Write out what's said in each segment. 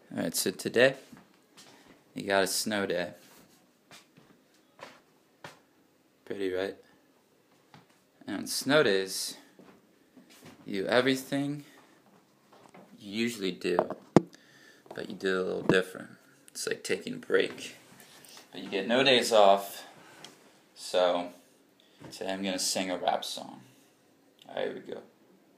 Alright, so today you got a snow day. Pretty, right? And on snow days, you do everything you usually do, but you do it a little different. It's like taking a break. But you get no days off, so today I'm going to sing a rap song. Alright, here we go.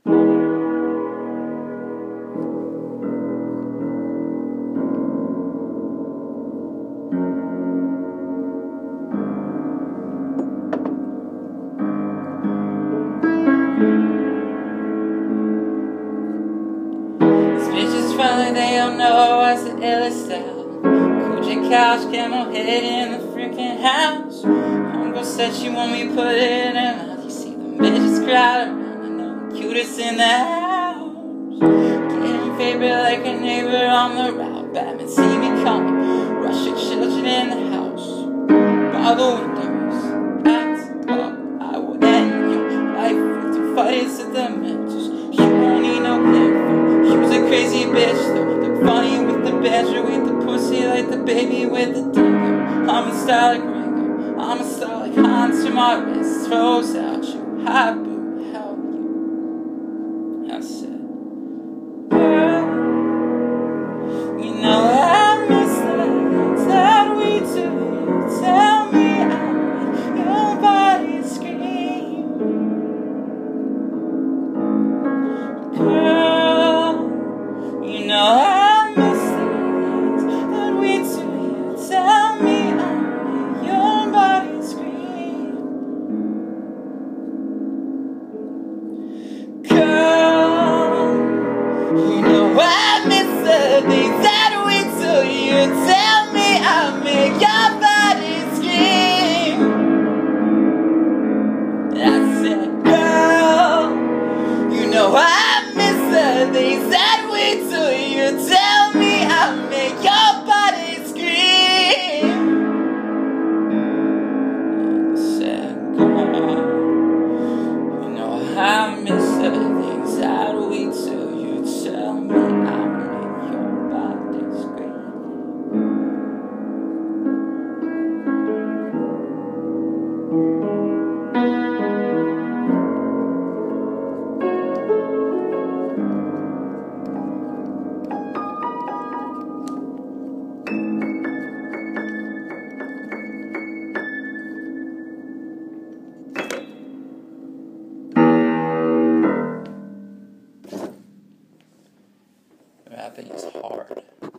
Finally, they don't know what's the illest style. Coochie couch, camel head in the freaking house. Homegirl said she want me to put it in her mouth. You see the midgets crowd around, I know the cutest in the house. Getting favorite like a neighbor on the route. Batman see me coming, rushing children in the house. By the windows, act up, I will end your life with your fights at the mentors. You won't need no plan. She was a crazy bitch though, the funny with the badger, with the pussy like the baby with the dingo. I'm a style like Ringo, I'm a style like Hans to my wrist, throws out you, hi boo, how you? I said, girl, you know I miss the things that we do. Tell me I make your body scream. Girl, you know I miss the things that we do. Tell me I make your body scream. Girl, you know I miss the things that we do. You tell me I make your body scream. I said, girl, you know I miss the things that we do. You tell me I make your body scream. I said, girl, you know I miss the things that we do. You tell me I make your body scream. Rapping is hard.